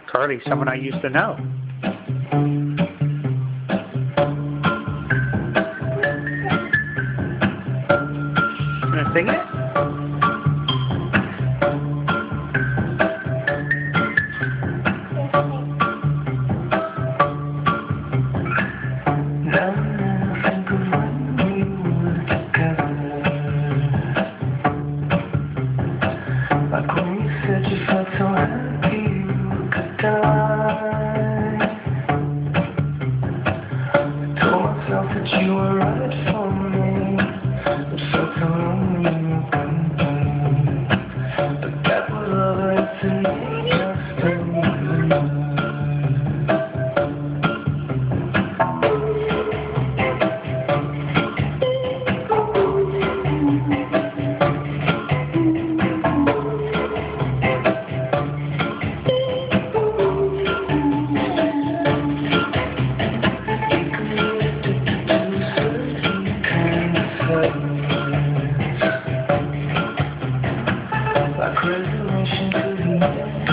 Carly, someone I used to know. You want to sing it? Like when you said you felt so happy you could die. I told myself that you were right for me, but felt so lonely you couldn't be. But that was all there is to make us stay. Like resolution to the end.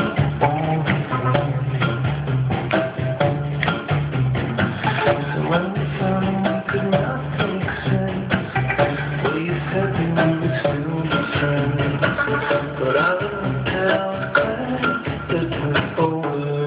So when we found we could not make sense, well, you said that we would still be friends. But I looked at our class that was over.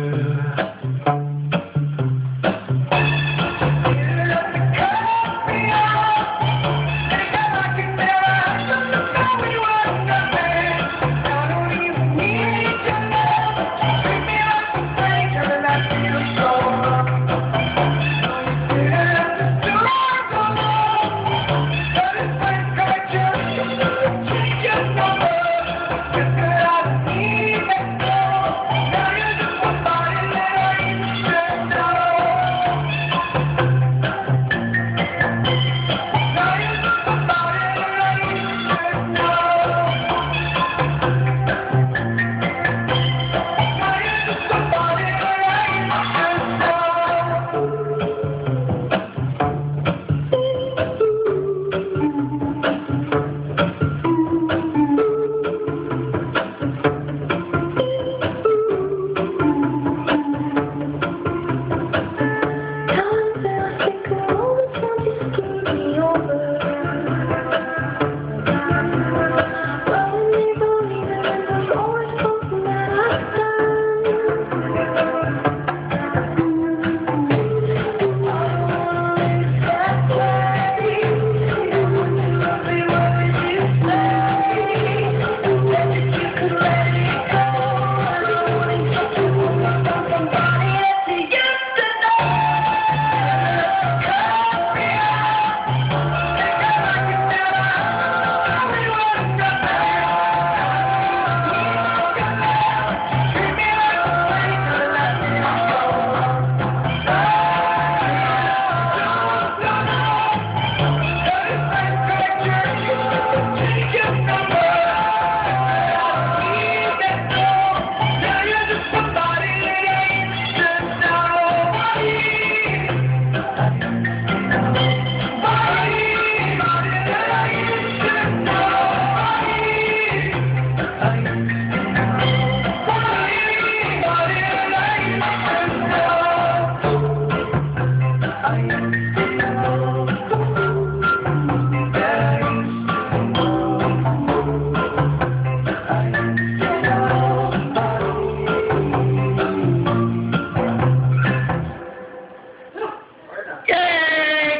Yay,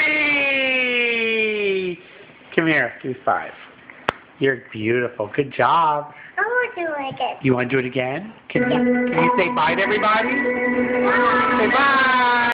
Carly! Come here, do 5. You're beautiful. Good job. I want to like it. You want to do it again? Can you say bye to everybody? Bye. Say bye.